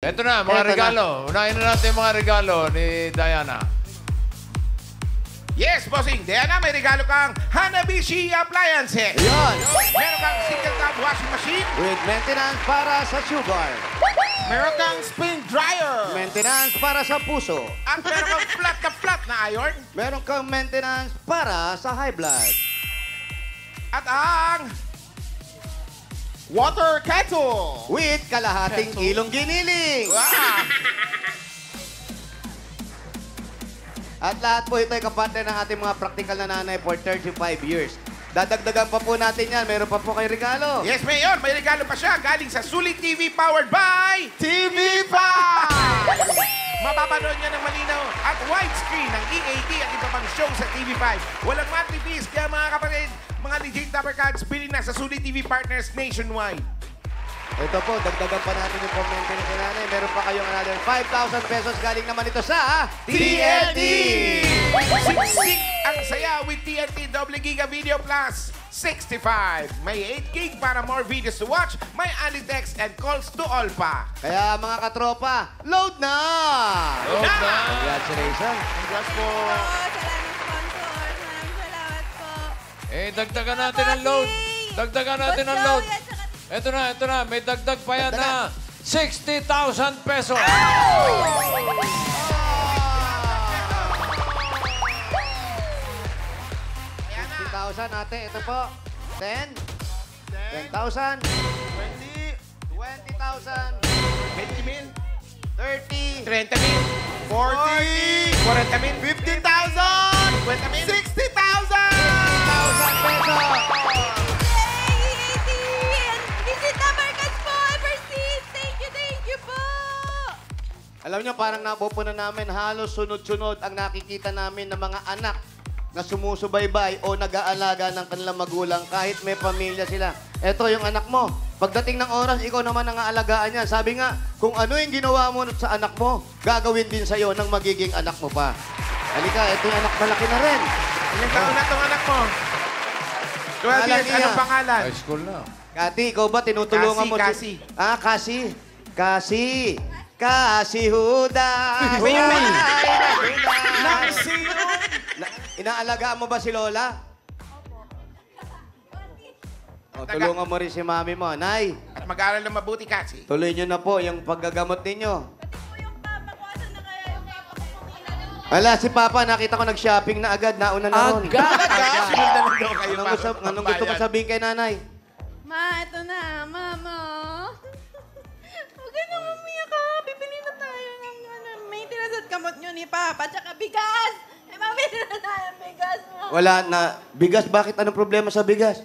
Ito na, mga Eto regalo. Unahin na natin yung mga regalo ni Diana. Yes, bossing. Diana, may regalo kang Hanabishi Appliances. Yun. Meron kang single tap washing machine. With maintenance para sa sugar. Meron kang spin dryer. Maintenance para sa puso. At meron kang flat na iron. Meron kang maintenance para sa high blood. At ang water kettle. With kalahating kilong giniling. Wow. At lahat po ito ay kapatid ng ating mga practical na nanay for 35 years. Dadagdagan pa po natin yan. Meron pa po kayo regalo. Yes, Mayor. May regalo pa siya galing sa Sulit TV powered by TV5! Mapapanood niya ng malinaw at widescreen ng EAD at iba pang show sa TV5. Walang monthly fees, kaya mga kapatid, mga legit Dapper Cards, pili na sa Sulit TV partners nationwide. Ito po, dagdagan pa natin yung comment ni nanay. Meron pa kayong another 5,000 pesos galing naman ito sa TNT! Siksik ang saya with TNT Double Giga Video Plus 65. May 8 gig para more videos to watch. May only text and calls to all pa. Kaya mga katropa, load na! Load na! Congratulations! Congrats po. Salamat sponsor. Maraming salamat po. Dagdagan natin ang load. Dagdagan natin ang load. Ito na. May dagdag pa yan na 60,000 pesos. 60,000 ate, ito po. 10, 10,000, 20, 20,000, 20 mil, 30, 30 mil, 40, 40 mil, 50,000, 50 mil, 60,000! 60,000 pesos! Visit Dapper Cards po, Everseas. Thank you po. Alam niyo, parang napupunan namin halos sunod-sunod ang nakikita namin ng mga anak na sumusubaybay o nag-aalaga ng kanilang magulang kahit may pamilya sila. Ito yung anak mo. Pagdating ng oras, ikaw naman ang aalagaan niya. Sabi nga, kung ano yung ginawa mo sa anak mo, gagawin din sa'yo ng magiging anak mo pa. Halika, ito yung anak malaki na rin. Ilang taon na itong anak mo? 12 Pangalan years, niya. anong pangalan? High school na. Kati, ikaw ba tinutulungan mo? Kasi. Kasi. Kasi Huda. Uy! Inaalagaan mo ba si Lola? O, tulungan mo rin si mami mo. Nay, At mag-aaral ng mabuti, Kasi. tuloy nyo na po yung paggagamot ninyo. Ala, si Papa, nakita ko nag-shopping na agad. Nauna na ron. Sunod na lang daw kayo. Anong gusto mo sabihin kay nanay? Ma, ito na. Mama. Huwag ka na umiyak ka. Bibili na tayo ng maintenance at kamot nyo ni Papa. Tsaka bigas. Mabili na tayo ng bigas mo. Wala na. Bigas, bakit? Anong problema sa bigas?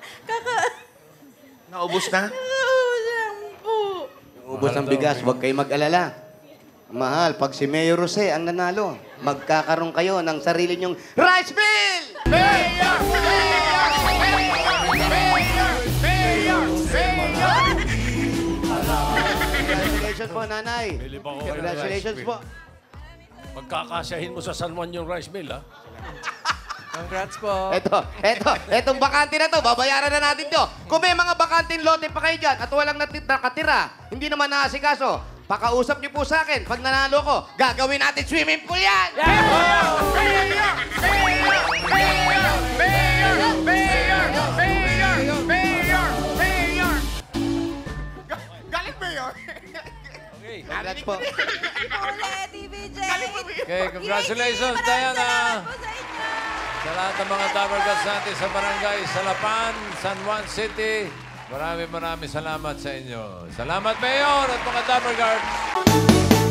Naubos na? Lang po. Ubos ang bigas, huwag kayo mag-alala. Mahal, pag si Mayor Jose ang nanalo, magkakaroon kayo ng sarili nyong rice mill! Mayor! Mayor! Mayor! Mayor! Mayor! Congratulations po, nanay. Bili pa ko kayo ng Congratulations rice po. Pagkakasyahin mo sa San Juan yung rice mill, ha? Congrats po. Etong bakante na to, babayaran na natin to. Kung may mga bakanting lote pa kayo dyan at walang nakatira, hindi naman naasikaso, pakausap niyo po sa akin. Pag nanalo ko, gagawin natin swimming pool yan! Mayor! Mayor! Mayor! Mayor! Mayor! Mayor! Mayor! Mayor! Galing Mayor! Okay. Congrats po. Ulit, TVJ. Okay, congratulations, Diana. Salamat po sa inyo. Sa lahat ng mga Dapper Cards natin sa barangay Salapan, San Juan City, maraming salamat sa inyo. Salamat, Mayor at mga Dapper Cards.